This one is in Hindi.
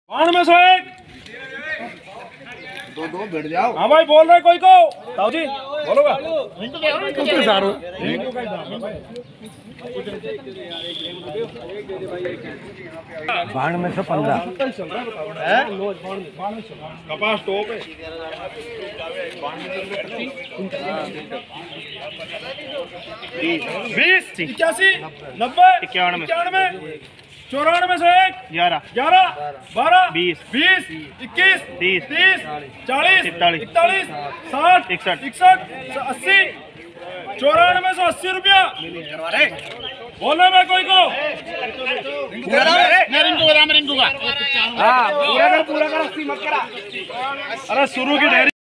बाण में 101। दो बैठ जाओ। हाँ भाई बोल रहे कोई को ताऊ जी बोलोगा बाण में 115 कपास टोप है 20 85 90 91 94 से 1 11 12 20 21 30 40 41 60 61 80 94 से 80 रुपया बोलो मैं कोई को पूरा कर 80 मत करा। अरे शुरू की ढेरी